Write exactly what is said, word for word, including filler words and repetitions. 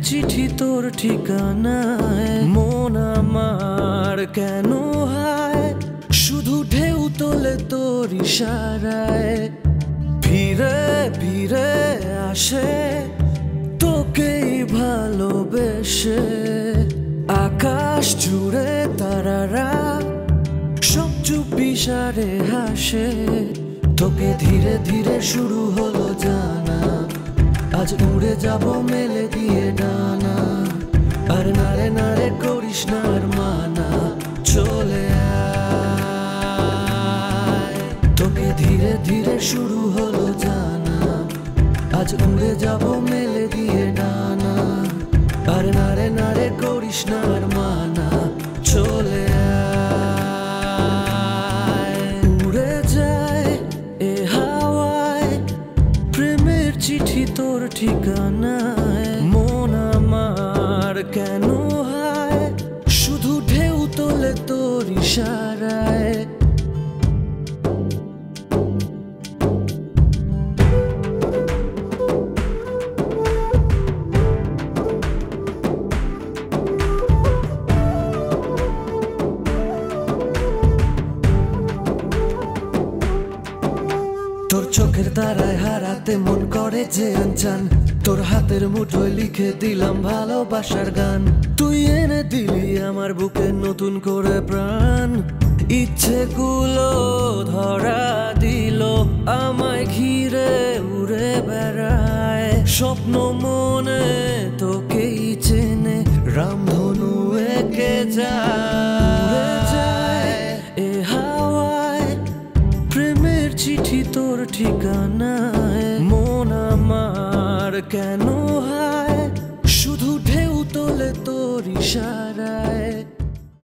চিঠি তোর ঠিকানায়, মন আমার কেন হায় শুধু ঢেউ তোলে তোর ইশারায়। ফিরে ফিরে আসে তোকেই ভালোবেসে, আকাশ জুড়ে তারারা সব চুপি সারে হাসে। তোকে ধীরে ধীরে শুরু হলো জানা, আজ উড়ে যাব মেলে দিয়ে ডানা। আর নারে নারে করিস না আর মানা, চলে আয়। তোকে ধীরে ধীরে শুরু হলো জানা, আজ উড়ে যাব মেলে দিয়ে ডানা। আর নারে নারে করিস না আর মানা, চলে আয়। উড়ে যায় এ হাওয়ায় প্রেমের চিঠি তোর ঠিকানায়, মন আমার কেন হায় শুধু ঢেউ তোলে তোর ইশারায়। তোর চোখের তারায় হারাতে মন করে যে আনচান, তোর হাতের মুঠোয় লিখে দিলাম ভালোবাসার গান। তুই এনে দিলি আমার বুকে নতুন করে প্রাণ, ইচ্ছেগুলো ধরা দিল আমায় ঘিরে উড়ে বেড়ায়। স্বপ্ন মনে তোকেই চেনে রামধনু এঁকে যায় এ হাওয়ায় প্রেমের চিঠি তোর ঠিকানায়, মন আমার কেন হায় শুধু ঢেউ তোলে তোর ইশারায়।